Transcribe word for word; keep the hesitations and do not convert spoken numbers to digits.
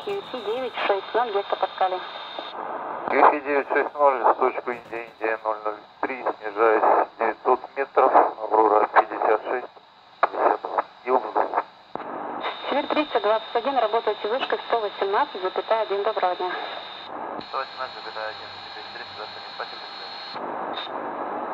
кью си девять шесть ноль, гектопаскали. кью си девять шесть ноль, точку Индия, Индия ноль ноль три, снижаясь девятьсот метров, Аврора пятьдесят шесть, пятьдесят два. И воздух. Север триста двадцать один, работаете вышкой сто восемнадцать, запятая один, доброго дня. сто восемнадцать, запятая один, триста двадцать один, спасибо.